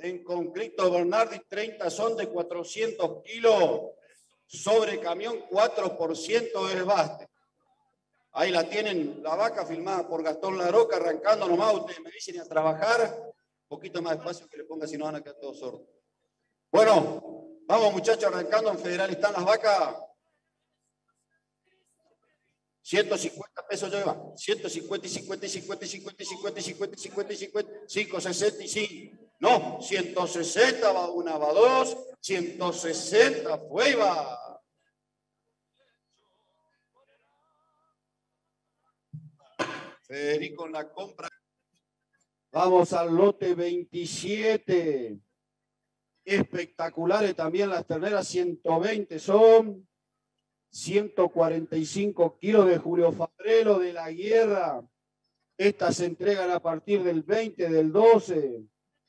en Concreto Bernardi, 30 son de 400 kilos, sobre camión 4% es baste. Ahí la tienen, la vaca filmada por Gastón Laroca, arrancando nomás, ustedes me dicen a trabajar, un poquito más despacio que le ponga, si no van a quedar todos sordos. Bueno, vamos muchachos, arrancando en Federal, están las vacas. 150 pesos lleva, 150 y 50 y 50 y 50 y 50 y 50 y 50 y 50, 5, 65. No, 160 va una, va dos, 160 fue y va. Federico en la compra. Vamos al lote 27. Espectaculares también las terneras, 120 son. 145 kilos de Julio Fabrelo de la Guerra. Estas se entregan a partir del 20 del 12.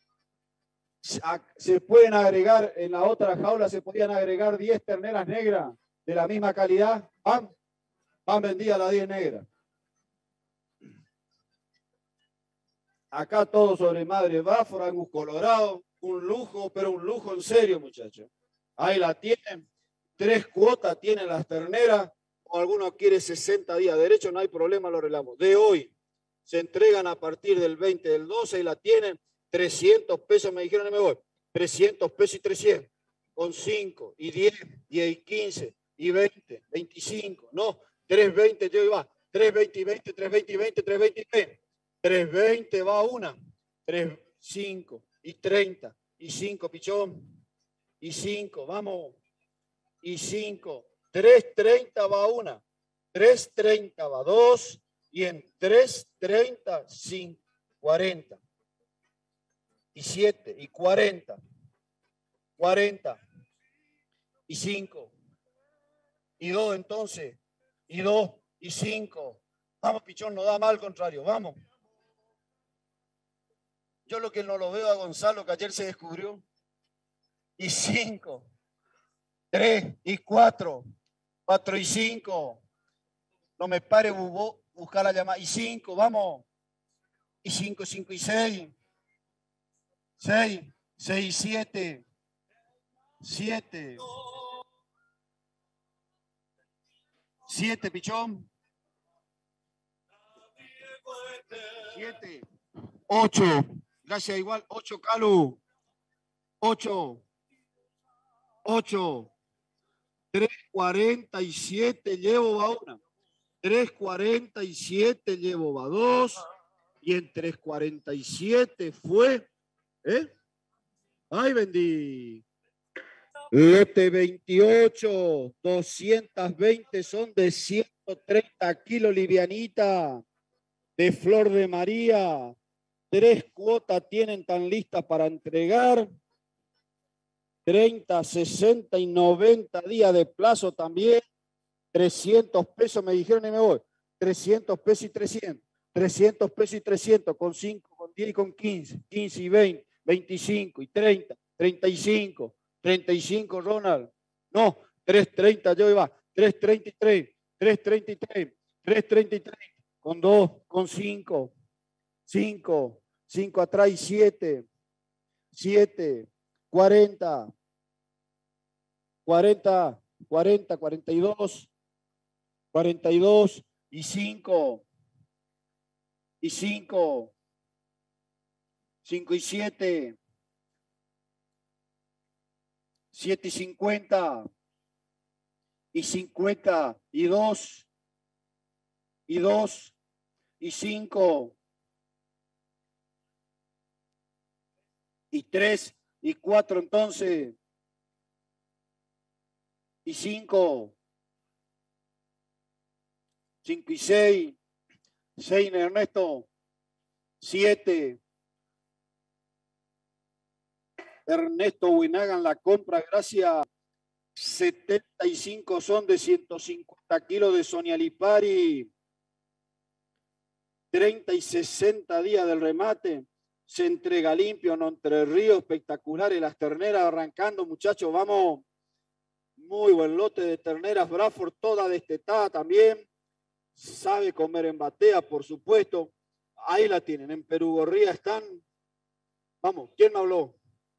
Se pueden agregar, en la otra jaula se podían agregar 10 terneras negras de la misma calidad. Van vendidas las 10 negras. Acá todo sobre Madre Báfora, Angus Colorado. Un lujo, pero un lujo en serio, muchachos. Ahí la tienen. 3 cuotas tienen las terneras. O alguno quiere 60 días derecho, no hay problema, lo arreglamos. De hoy se entregan a partir del 20 del 12 y la tienen. 300 pesos, me dijeron, y me voy. 300 pesos y 300. Con 5 y 10 y 15 y 20, 25. No, 320 yo iba. 320 y 20, 320 y 20, 320 y 20. 320 va una. 3, 5 y 30 y 5, pichón. Y 5, vamos. Y 5. 330 va una. 330 va dos. Y en 330, 5, 40. Y 7 y 40. 40. Y 5. Y 2 entonces. Y 2 y 5. Vamos, pichón, no da mal, al contrario. Vamos. Yo lo que no lo veo a Gonzalo, que ayer se descubrió. Y 5. 3 y 4. 4 y 5. No me pare, buscar la llamada. Y 5, vamos. Y 5, 5 y 6. 6, 6 y 7. 7. 7, pichón. 7. 8. Gracias, igual. 8, Calu. 8. 8. 347 llevo va una. 347 llevo va dos. Y en 347 fue. ¡Ay, bendí! Lote 28. 220 son de 130 kilos livianita. De Flor de María. 3 cuotas tienen tan listas para entregar. 30, 60 y 90 días de plazo también. 300 pesos me dijeron y me voy. 300 pesos y 300. 300 pesos y 300 con 5, con 10 y con 15. 15 y 20, 25 y 30, 35. 35, Ronald. No, 330 yo iba. 333, 333, 333. Con 2, con 5. 5, 5 atrás y 7. 7. 40, 40, 40, 42, 42 y 5, y 5, 5 y 7, 7 y 50, y 50 y 2, y 2, y 5, y 3, y 4 entonces, y 5, 5 y 6, 6 Ernesto, 7, Ernesto Huinagan la compra, gracias, 75 son de 150 kilos de Sonia Lipari, 30 y 60 días del remate. Se entrega limpio en Entre Ríos, espectaculares las terneras arrancando, muchachos, vamos. Muy buen lote de terneras Bradford, toda destetada también. Sabe comer en batea, por supuesto. Ahí la tienen, en Perugorría están. Vamos, ¿quién me habló?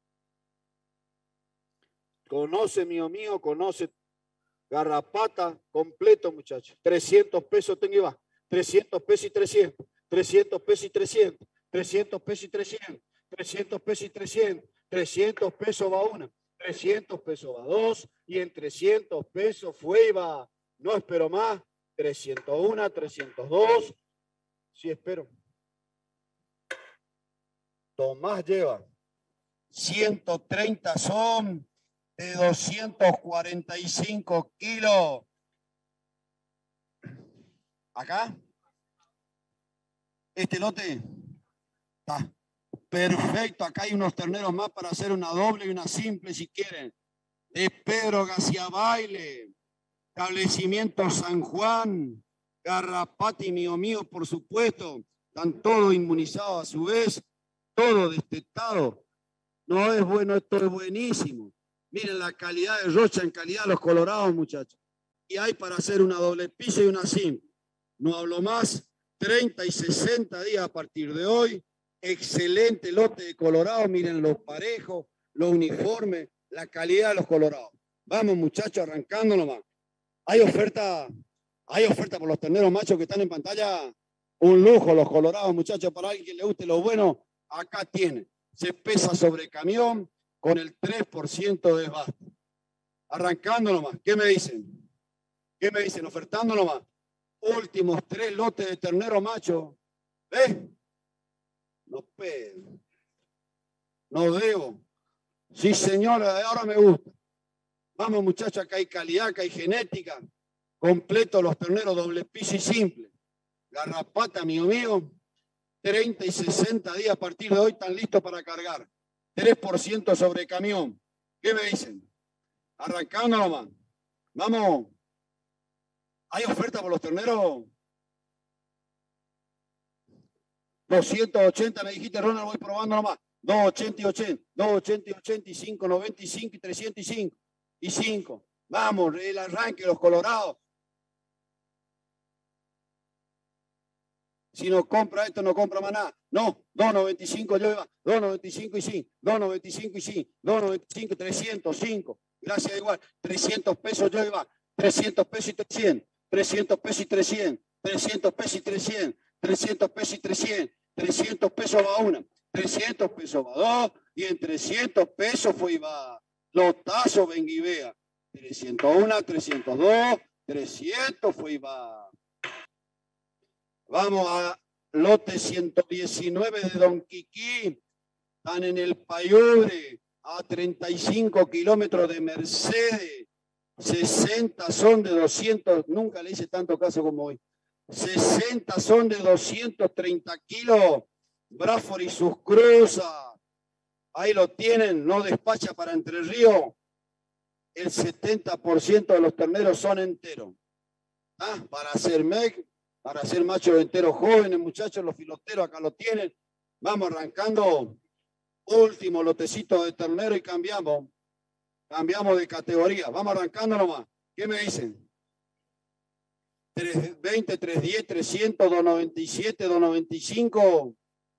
Conoce, mío, conoce. Garrapata completo, muchachos. 300 pesos tengo y va. 300 pesos y 300. 300 pesos y 300. 300 pesos y 300. 300 pesos y 300. 300 pesos va una. 300 pesos va dos. Y en 300 pesos fue y va. No espero más. 301, 302. Sí espero. Tomás lleva. 130 son de 245 kilos. Acá. Este lote está perfecto. Acá hay unos terneros más para hacer una doble y una simple si quieren. De Pedro García Baile. Establecimiento San Juan. Garrapata y mío, por supuesto. Están todos inmunizados a su vez. Todo destetado. No es bueno, esto es buenísimo. Miren la calidad de Rocha en calidad de los colorados, muchachos. Y hay para hacer una doble piso y una simple. No hablo más. 30 y 60 días a partir de hoy. Excelente lote de colorados. Miren los parejos, los uniformes, la calidad de los colorados. Vamos, muchachos, arrancando nomás. Hay oferta por los terneros machos que están en pantalla. Un lujo los colorados, muchachos. Para alguien que le guste lo bueno, acá tiene. Se pesa sobre camión con el 3% de desbaste. Arrancando nomás. ¿Qué me dicen? ¿Qué me dicen? Ofertando nomás. Últimos 3 lotes de ternero macho. ¿Ves? No pedo. No debo. Sí, señora, ahora me gusta. Vamos, muchachos, acá hay calidad, acá hay genética. Completo los terneros doble piso y simple. Garrapata, mío. 30 y 60 días a partir de hoy están listos para cargar. 3% sobre camión. ¿Qué me dicen? Arrancando nomás. Vamos. ¿Hay oferta por los terneros? 280 me dijiste, Ronald, voy probando nomás. 280 y 80. 280 y 85, 95 y 305. Y 5. Vamos, el arranque, los colorados. Si no compra esto, no compra más nada. No, 2.95 yo iba. 2.95 y 5. 2.95 y 5. 2.95 y 305. Gracias, igual. 300 pesos yo iba. 300 pesos y 300. 300 pesos y 300. 300 pesos y 300. 300 pesos y 300. 300 pesos va una. 300 pesos va dos. Y en 300 pesos fue y va. Lotazo, venga y vea. 301, 302. 300 fue y va. Vamos a lote 119 de Don Quiquí. Están en el Payubre, a 35 kilómetros de Mercedes. 60 son de 200, nunca le hice tanto caso como hoy. 60 son de 230 kilos. Bradford y sus cruzas. Ahí lo tienen, no despacha para Entre Ríos. El 70% de los terneros son enteros. Para hacer MEC. Para hacer machos enteros jóvenes, muchachos, los filoteros acá lo tienen. Vamos arrancando. Último lotecito de ternero y cambiamos. Cambiamos de categoría. Vamos arrancando nomás. ¿Qué me dicen? 320, 310, 300, 297, 295.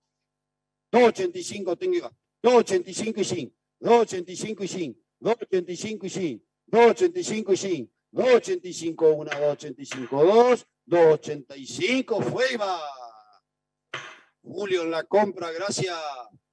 285 tengo iba. 285 y 5. 285 y 5. 285 y 5. 285 y 5. 285, 1, 285, 2. 285 fue y va. Julio en la compra, gracias.